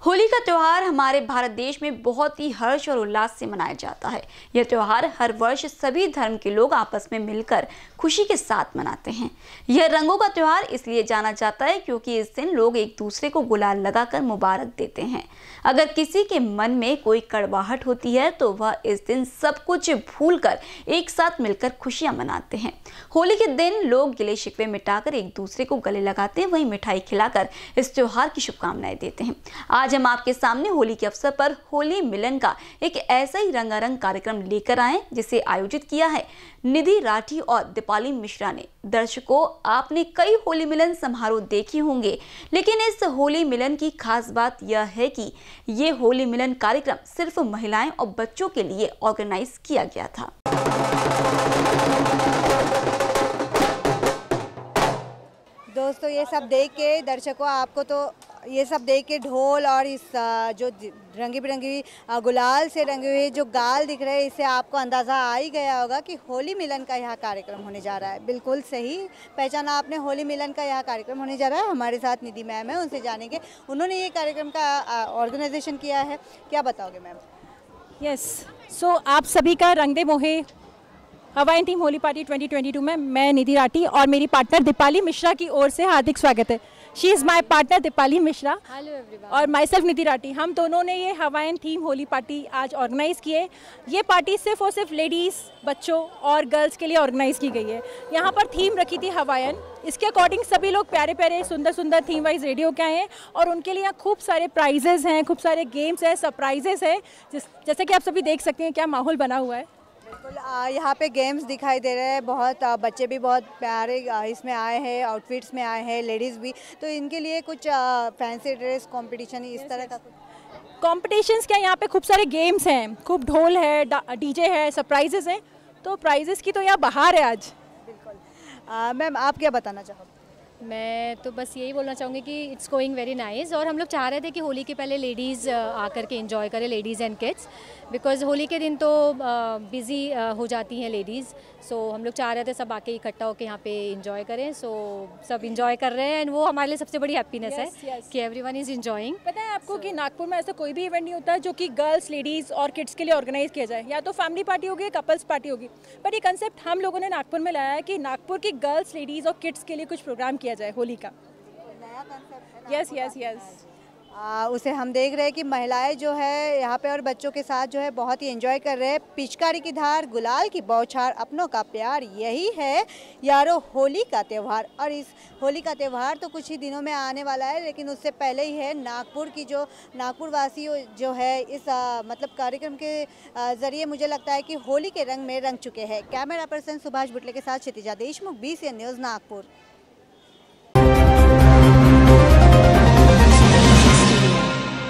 होली का त्यौहार हमारे भारत देश में बहुत ही हर्ष और उल्लास से मनाया जाता है। यह त्यौहार हर वर्ष सभी धर्म के लोग आपस में मिलकर खुशी के साथ मनाते हैं। यह रंगों का त्यौहार इसलिए जाना जाता है क्योंकि इस दिन लोग एक दूसरे को गुलाल लगाकर मुबारक देते हैं। अगर किसी के मन में कोई कड़वाहट होती है तो वह इस दिन सब कुछ भूलकर एक साथ मिलकर खुशियां मनाते हैं। होली के दिन लोग गिले शिकवे मिटाकर एक दूसरे को गले लगाते हैं, वहीं मिठाई खिलाकर इस त्यौहार की शुभकामनाएं देते हैं। आज हम आपके सामने होली के अवसर पर होली मिलन का एक ऐसा ही रंगारंग कार्यक्रम लेकर आए जिसे आयोजित किया है निधि राठी और दीपाली मिश्रा ने। दर्शकों, आपने कई होली मिलन समारोह देखे होंगे, लेकिन इस होली मिलन की खास बात यह है कि ये होली मिलन कार्यक्रम सिर्फ महिलाएं और बच्चों के लिए ऑर्गेनाइज किया गया था। दोस्तों, ये सब देख के दर्शकों, आपको तो ये सब देख के ढोल और इस जो रंगी बिरंगी गुलाल से रंगे हुए जो गाल दिख रहे हैं, इससे आपको अंदाज़ा आ ही गया होगा कि होली मिलन का यह कार्यक्रम होने जा रहा है। बिल्कुल सही पहचाना आपने, होली मिलन का यह कार्यक्रम होने जा रहा है। हमारे साथ निधि मैम है, उनसे जानेंगे उन्होंने ये कार्यक्रम का ऑर्गेनाइजेशन किया है। क्या बताओगे मैम? यस, सो आप सभी का रंग दे मोहे हवाईन थीम होली पार्टी 2022 में मैं निधि राठी और मेरी पार्टनर दीपाली मिश्रा की ओर से हार्दिक स्वागत है। She is my partner Deepali Mishra और माई सेल्फ निधि राठी। हम दोनों ने ये हवाईन थीम होली पार्टी आज ऑर्गेनाइज़ की है। ये पार्टी सिर्फ और सिर्फ लेडीज़, बच्चों और गर्ल्स के लिए ऑर्गेनाइज़ की गई है। यहाँ पर थीम रखी थी हवाईन। इसके अकॉर्डिंग सभी लोग प्यारे प्यारे सुंदर सुंदर थीम वाइज रेडी होकर आए हैं और उनके लिए यहाँ खूब सारे प्राइजेज़ हैं, खूब सारे गेम्स हैं, सरप्राइजेज़ हैं। जैसे कि आप सभी देख सकते हैं क्या माहौल बना हुआ है। बिल्कुल, यहाँ पे गेम्स दिखाई दे रहे हैं। बहुत बच्चे भी बहुत प्यारे इसमें आए हैं, आउटफिट्स में आए हैं, लेडीज़ भी। तो इनके लिए कुछ फैंसी ड्रेस कंपटीशन इस तरह का कुछ कॉम्पिटिशन्स क्या, यहाँ पे खूब सारे गेम्स हैं, खूब ढोल है, डीजे है, सरप्राइजेज़ हैं। तो प्राइजेज़ की तो यहाँ बहार है आज। बिल्कुल। मैम, आप क्या बताना चाहोगे? मैं तो बस यही बोलना चाहूँगी कि इट्स गोइंग वेरी नाइस। और हम लोग चाह रहे थे कि होली के पहले लेडीज़ आकर के एंजॉय करें, ladies and kids, because Holi के दिन तो बिज़ी हो जाती हैं लेडीज़। सो हम लोग चाह रहे थे सब आके इकट्ठा होकर यहाँ पे एंजॉय करें। सो सब एंजॉय कर रहे हैं एंड वो हमारे लिए सबसे बड़ी हैप्पीनेस है कि एवरीवन इज़ एंजॉइंग। पता है आपको कि नागपुर में ऐसा कोई भी इवेंट नहीं होता जो कि गर्ल्स, लेडीज़ और किड्स के लिए ऑर्गेनाइज किया जाए। या तो फैमिली पार्टी होगी, कपल्स पार्टी होगी, बट ये कंसेप्ट हम लोगों ने नागपुर में लाया है कि नागपुर की गर्ल्स, लेडीज़ और किड्स के लिए कुछ प्रोग्राम किया जाए होली का। नया कंसेप्ट है। Yes yes yes. उसे हम देख रहे हैं कि महिलाएं जो है यहाँ पे और बच्चों के साथ जो है बहुत ही एंजॉय कर रहे हैं। पिचकारी की धार, गुलाल की बौछार, अपनों का प्यार, यही है यारो होली का त्यौहार। और इस होली का त्यौहार तो कुछ ही दिनों में आने वाला है, लेकिन उससे पहले ही है नागपुर की जो नागपुर वासी जो है इस मतलब कार्यक्रम के ज़रिए मुझे लगता है कि होली के रंग में रंग चुके हैं। कैमरा पर्सन सुभाष बुटले के साथ क्षितिजा देशमुख, BCN न्यूज़, नागपुर।